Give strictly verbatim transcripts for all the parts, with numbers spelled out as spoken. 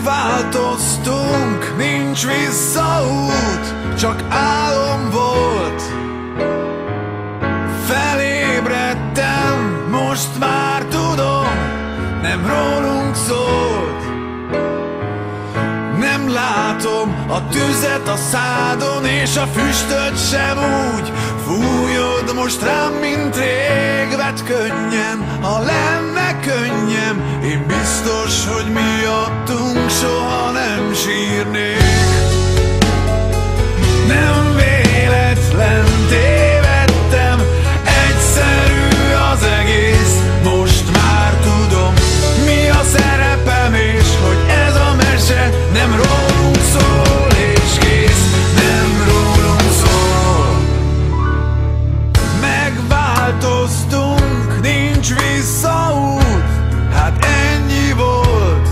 Megváltoztunk, nincs visszaút, csak álom volt. Felébredtem, most már tudom, nem rólunk szólt. Nem látom a tüzet a szádon, és a füstöt sem úgy. Fújod most rám, mint rég, vedd könnyen, ha lenne könnyem. Én biztos, hogy miattunk soha nem sírnék. Nem véletlen tévedtem, egyszerű az egész. Most már tudom, mi a szerepem, és hogy ez a mese nem rólunk szól, és kész, nem rólunk szól. Megváltoztunk, nincs visszaút, hát ennyi volt.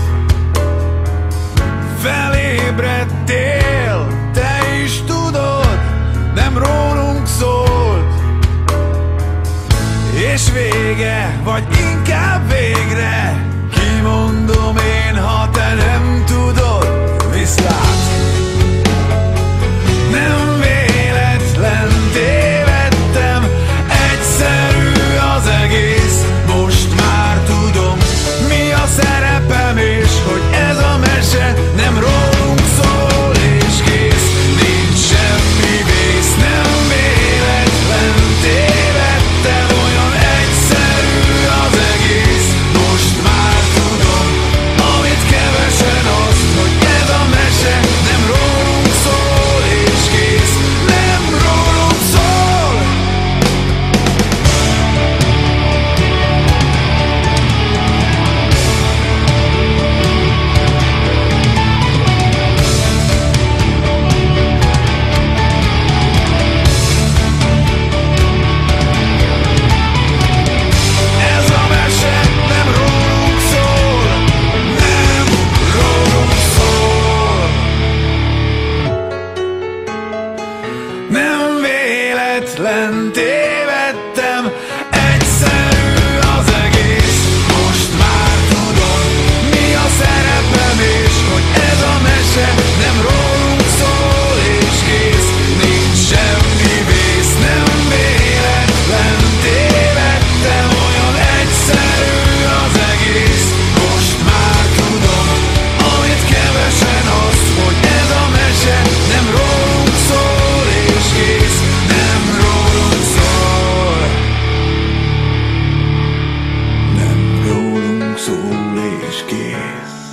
Felébredtél, te is tudod, nem rólunk szólt. És vége, vagy inkább végre, kimondom én, ha te nem tudod. Viszlát! Nem véletlen tévedtem, egyszerű az egész. Most már tudom, mi a szerepem, és hogy ez a mese nem rólunk szól, és kész, nincs semmi vész. Nem véletlen tévedtem, olyan egyszerű az egész. Most már tudom, amit kevesen azt, hogy ez a mese nem rólunk szól, és kész, nem rólunk szól. Ez a mese nem rólunk szól, nem rólunk szól. Nem véletlen tévedtem, egyszerű az egész. Most már tudom, mi a szerepem, és hogy ez a mese nem rólunk szól, és kész, nincs semmi vész. Nem véletlen tévedtem, olyan egyszerű az egész. Most már tudom, amit kevesen azt, hogy ez a mese nem rólunk szól, és kész, nem rólunk szól. Nem rólunk szól, és kész.